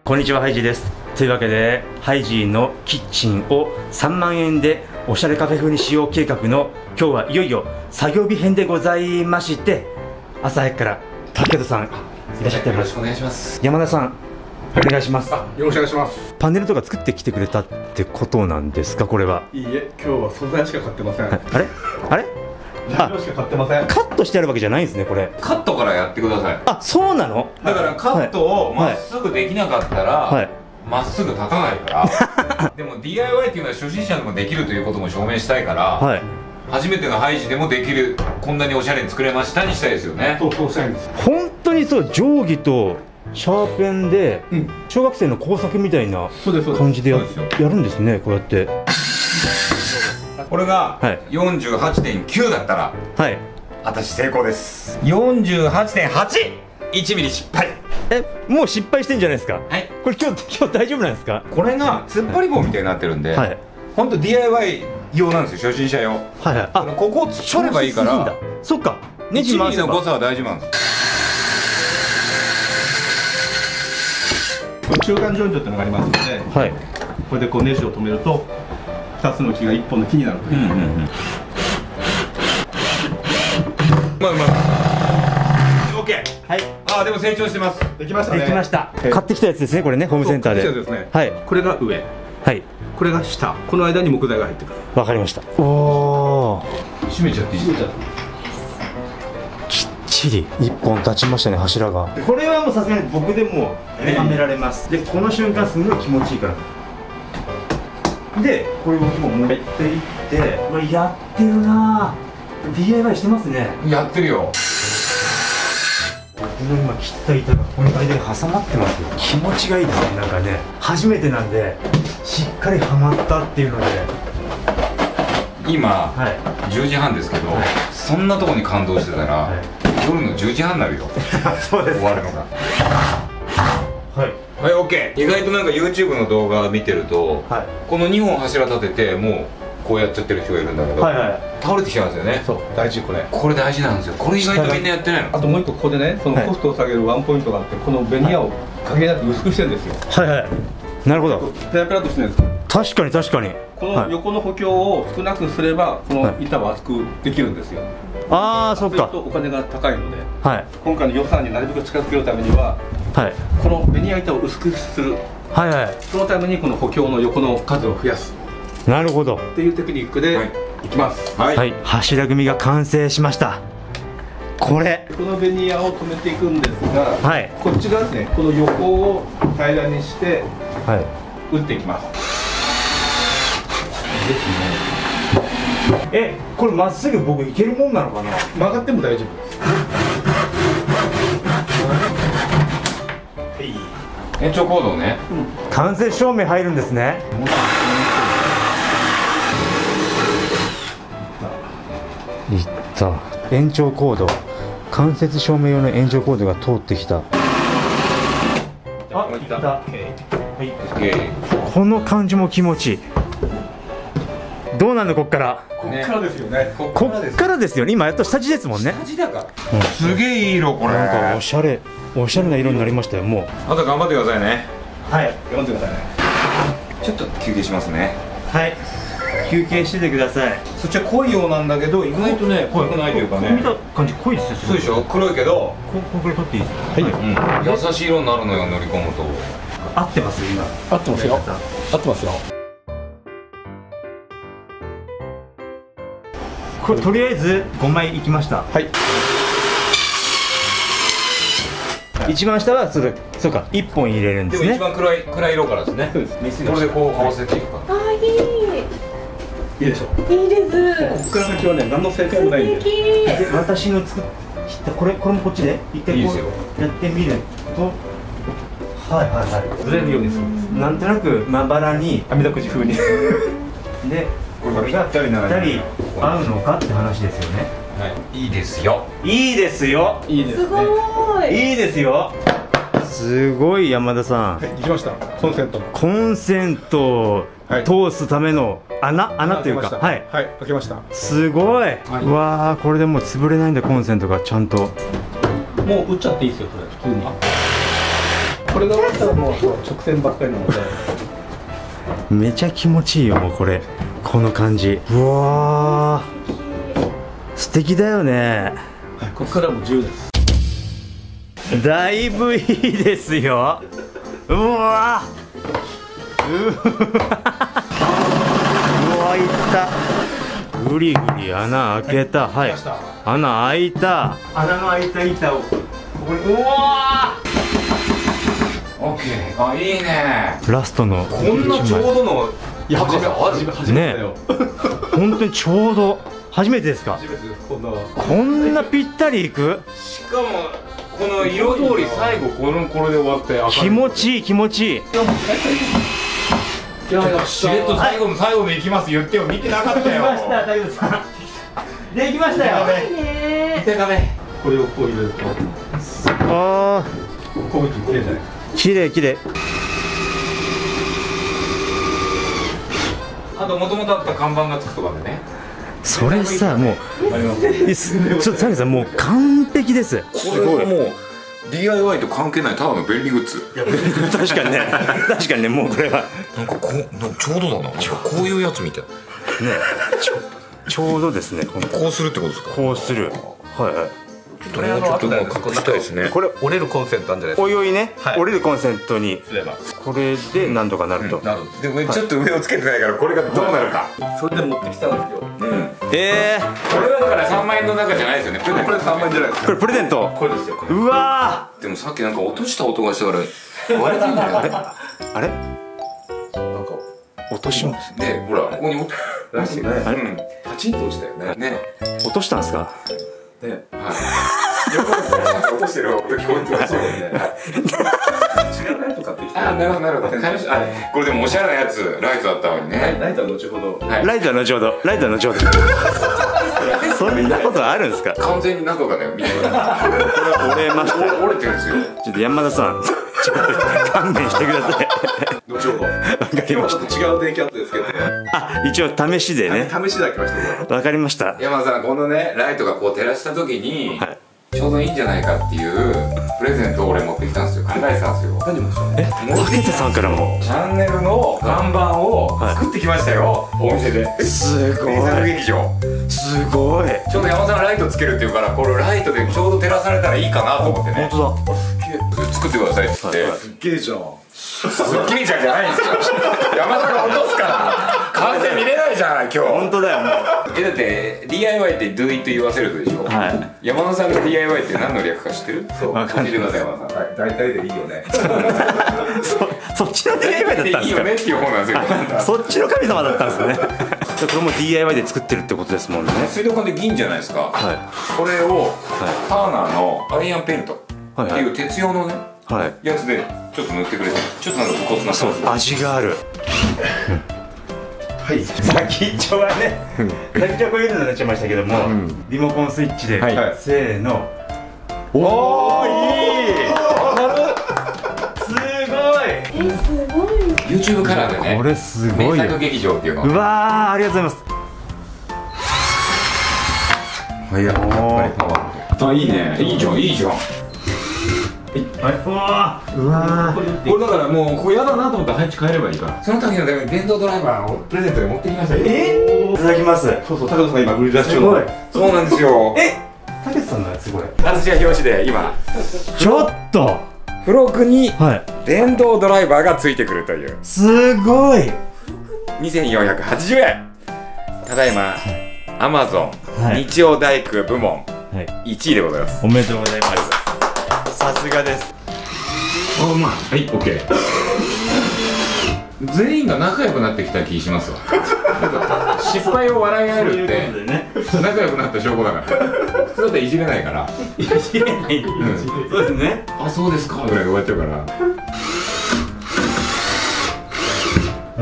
こんにちは、ハイジーです。というわけでハイジーのキッチンを3万円でおしゃれカフェ風にしよう計画の今日はいよいよ作業日編でございまして、朝早くから武田さんいらっしゃってます。 よろしくお願いします。 山田さんお願いします。 よろしくお願いします。 パネルとか作ってきてくれたってことなんですか、これは。 いいえ、今日は素材しか買ってません。 あれあれ材料しか買ってません。 カットしてあるわけじゃないんですね、これ。 カットからやってください。 あ、そうなの。 だからカットをまっすぐできなかったらまっすぐ立たないからでも DIY っていうのは初心者でもできるということも証明したいから、はい、初めてのハイジでもできる、こんなにおしゃれに作れましたにしたいですよね。 そうしたいんです。 本当にそう、定規とシャーペンで、小学生の工作みたいな感じでやるんですね、こうやって。 これが 48.9 だったら、はい、私成功です。 48.8、1ミリ失敗。 もう失敗してんじゃないですか。 はい、 これ今日大丈夫なんですか。 これが突っ張り棒みたいになってるんで、はい、本当 DIY 用なんですよ、初心者用。はいはい。あ、ここを突っ張ればいいから。 そっか、ネジ回せば 1ミリの誤差は大丈夫なんです。 中間ジョイントっていうのがありますので、はい、これでこうネジを止めると2つの木が1本の木になるという。うまい。オッケー。はい。ああ、でも成長してます。 できましたね。 できました。買ってきたやつですね、これね、ホームセンターで。 はい。これが上。はい。これが下。この間に木材が入ってくる。 わかりました。おお。 閉めちゃっていいですか。 きっちり1本立ちましたね、柱が。これはもうさすがに僕でもはめられます。でこの瞬間すごい気持ちいいから。でこれをもう持っていって、これやってるなぁ。 DIY してますね。 やってるよ。 この今切った板がこの間に挟まってますよ。気持ちがいいですね。なんかね、初めてなんでしっかりはまったっていうので。 今、はい、10時半ですけど、はい、そんなとこに感動してたら、はい、夜の10時半になるよ。 そうです。 終わるのが。 はいはい、オッケー。意外となんか YouTube の動画見てると、はい、この2本柱立ててもうこうやっちゃってる人がいるんだけど、はいはい、倒れてきちゃうんですよね。そう、大事。これ大事なんですよ。これ意外とみんなやってないの。あともう一個、ここでね、そのコストを下げるワンポイントがあって、このベニヤを限りなく薄くしてるんですよ。はいはい、なるほど。ペラペラとしてるんです。確かに確かに。この横の補強を少なくすればこの板は厚くできるんですよ。ああ、そっか。お金が高いので、はい、今回の予算になるべく近づけるためには、はい、このベニヤ板を薄くする。はいはい。そのためにこの補強の横の数を増やす。なるほど。っていうテクニックでいきます。はい。柱組みが完成しました。これ。このベニヤを止めていくんですが、はい、こっち側ですね。この横を平らにして、はい、打っていきます。ですね。これまっすぐ僕いけるもんなのかな。曲がっても大丈夫です。延長コードね、 間接照明入るんですね。いった延長コード、間接照明用の延長コードが通ってきた。あ、いった。はい、この感じも気持ちいい。どうなんのこっから。こっからですよね。こっからですよね。今やっと下地ですもんね。下地だから。 すげえいい色これ。 なんかおしゃれな色になりましたよ。もう。 あと頑張ってくださいね。 はい。頑張ってくださいね。 ちょっと休憩しますね。 はい。休憩しててください。 そっちは濃いようなんだけど意外とね濃くないというかね。 見た感じ濃いですよ。 そうでしょ。黒いけど。 これ取っていいですか。 はい。優しい色になるのよ、乗り込むと。 合ってます今。 合ってますよ。合ってますよ。 これとりあえず5枚いきました。はい。一番下はそうか1本入れるんですね。 でも一番暗い色からですね。そうです。これでこう合わせていくか。 ああ、いい。 いいでしょ。 いいです。 ここから先はね、何の正解もないんで。 で、私の作ったこれもこっちで一回こうやってみると、はいはいはい。ずれるようにするんです。なんとなくまばらに網だくじ風に。 で、これが2人合うのかって話ですよね。 はい。いいですよ。 いいですよ。 いいですね。 すごい。 いいですよ。すごい。山田さん。 はい、行きました。コンセント。 コンセントを通すための穴というか、はいはい、開けました。 すごい。うわあ、これでもう潰れないんだ、コンセントがちゃんと。 もう打っちゃっていいですよ、これ普通に。 これが終わったらもう直線ばっかりなのでめちゃ気持ちいいよもうこれこの感じ。うわー素敵だよね。 ここからも自由です。 だいぶいいですよ。うわーうわいったぐりぐり穴開けた。はい、穴開いた。穴の開いた板をここに。うわーオッケー。あ、いいね。 ラストのこんなちょうどの高さあるね。本当にちょうど初めてですか。 初めてです。こんなぴったりいく。 しかもこの色通り最後これで終わって気持ちいい気持ちいい。 いやしれっと最後の最後で行きます言ってよ。見てなかったよ。 できました大丈夫さん。できましたよ。 これをこう入れるとああこういう綺麗じゃない。 綺麗綺麗。 あともともとあった看板がつくとかでね。 それさもうちょっとサミさんもう完璧です。 すごい。もう DIY と関係ないただの便利グッズ。 確かにね確かにねもうこれはなんかちょうどだな。こういうやつみたいね。 ちょうどですね。 こうするってことですか。 こうする。はいはい。 ちょっともう隠したいですね。 これ折れるコンセントあるんじゃないですか。 おいおいね、折れるコンセントにすればこれで何とかなると。 でもちょっと上をつけてないからこれがどうなるか。 それで持ってきたんですよ。 これはだから3万円の中じゃないですよね。これ3万円じゃないですか。 これプレゼント。 これですよ。 うわでもさっきなんか落とした音がしたから割れてんじゃない。 あれなんか落としますでほらここに落とらしいね。 パチンと落ちたよね。 落としたんですか。 ね。 はい。落としてる音聞こえてますよね。 違うライト買ってきた。 あ、なるほどなるほど。これでもおしゃれなやつライトだったのにね。 ライトは後ほど。 ライトは後ほど。ライトは後ほど。そんなことあるんですか。 完全に中がねみたいな。 折れました。 折れてるんですよ。 ちょっと山田さんちょっと勘弁してください。 後ほど。 わかりました。 ちょっと違う電気アップでつけて。 あ、一応試しでね。 試しだけはしてわかりました。 山田さんこのねライトがこう照らした時にちょうどいいんじゃないかっていうプレゼントを俺持ってきたんですよ。考えてたんですよ。 何も竹田さんからもチャンネルの看板を作ってきましたよ。お店で。 すごい。 名作劇場。 すごい。 ちょうど山田さんライトつけるっていうからこれライトでちょうど照らされたらいいかなと思ってね。 本当だ。作ってくださいって言って。 すっげえじゃん。 すっげえじゃんじゃないんですよ。山田が落とすから完成見れないじゃない今日。 本当だよもう。 だって DIY って Do it yourself でしょ。 はい。 山田さんの DIY って何の略か知ってる？ そう。 わかんない。 教えてください山田さん。 大体でいいよね。 そっちの DIY だったんですか。 いいよねっていう方なんですよ。 そっちの神様だったんですね。これも DIY で作ってるってことですもんね。 水道管で銀じゃないですか。 はい。 これをターナーのアイアンペイントっていう鉄用のねやつでちょっと塗ってくれて、ちょっとなんか武骨なそう味がある。 はい。 先っちょはね、先っちょはこういうのになっちゃいましたけども、リモコンスイッチでせーの。おおいい。すごい。 YouTube カラーでね。 これすごい。 名作劇場っていうの。 うわーありがとうございます。 はいや。あいいね。いいじゃんいいじゃん。 うわーこれだからもうここ嫌だなと思ったら配置変えればいいから。その時のために電動ドライバーをプレゼントで持ってきました。 いただきます。 そうそう、高田さん今売り出し中の。 そうなんですよ。 たけしさんのやつこれ。 私が表紙で今ちょっと付録に電動ドライバーがついてくるという。 すごい。 2480円。ただいま Amazon 日曜大工部門1位でございます。 おめでとうございます。さすがです。 おうまい。はい、OK。全員が仲良くなってきた気しますわ。失敗を笑い合えるって仲良くなった証拠だから。普通だったらいじれないから。 いじれない。そうですね。 あ、そうですかぐらいで終わっちゃうから。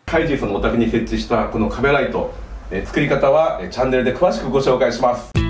カイジーさんのお宅に設置したこの壁ライト、作り方はチャンネルで詳しくご紹介します。